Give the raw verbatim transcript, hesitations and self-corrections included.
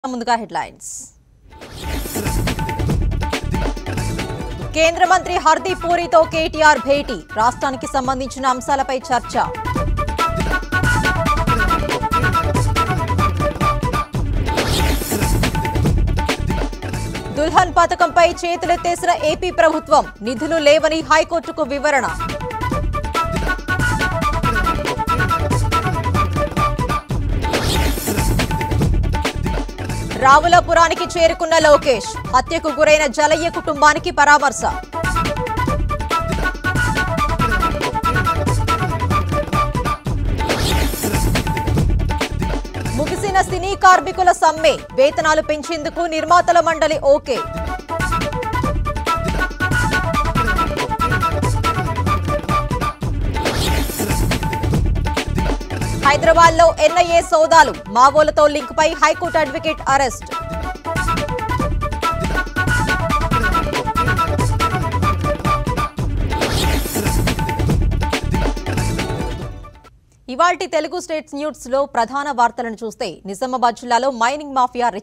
ముందుగా హెడ్లైన్స్. కేంద్ర మంత్రి హర్దీప్ పూరితో కేటీఆర్ భేటీ, రాష్ట్రానికి సంబంధించిన అంశాలపై చర్చ. దుల్హన్ పథకంపై చేతులెత్తేసిన ఏపీ ప్రభుత్వం, నిధులు లేవని హైకోర్టుకు వివరణ. రావులపురానికి చేరుకున్న లోకేష్, హత్యకు గురైన జలయ్య కుటుంబానికి పరామర్శ. ముగిసిన సినీ కార్మికుల సమ్మె, వేతనాలు పెంచేందుకు నిర్మాతల మండలి ఓకే. హైదరాబాద్ లో ఎన్ఐఏ సోదాలు, మావోలతో లింక్ పై హైకోర్టు అడ్వకేట్ అరెస్ట్. ఇవాల్టి తెలుగు స్టేట్స్ న్యూస్ లో ప్రధాన వార్తలను చూస్తే, నిజామాబాద్ జిల్లాలో మైనింగ్ మాఫియా